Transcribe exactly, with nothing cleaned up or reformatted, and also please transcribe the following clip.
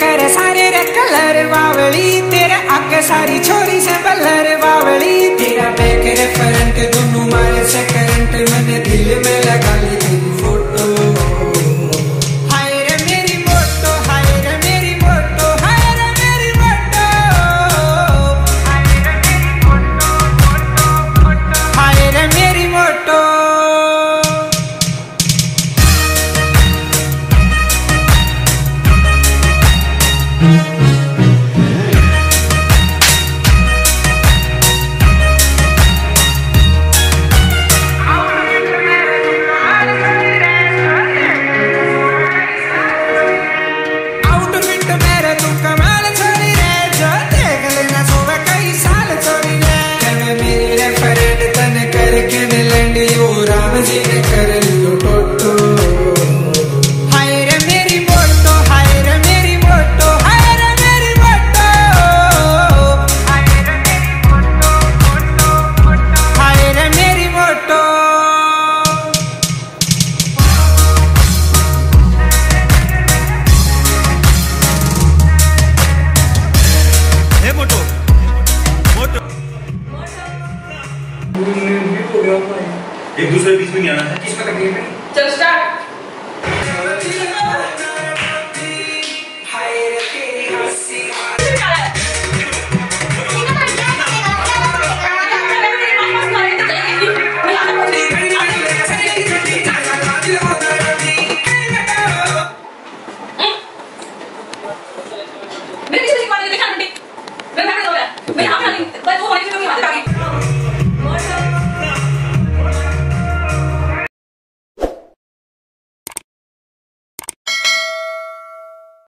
तेरे सारे रे कलर बावली, तेरे आगे सारी छोरी से बलर बावली। तेरा बैक रे फ्रंट दोनों मारे से करंट, मैंने दिल में लगा ली तेरी फोटो। हाय रे मेरी मोटो, हाय रे मेरी मोटो, हाय रे मेरी मोटो, हाय रे मेरी मोटो, मोटो मोटो, हाय रे मेरी मोटो। एक दूसरे बीच में नहीं आना है। किसको तकलीफ है? चलो स्टार्ट। मेरे किसी को देखा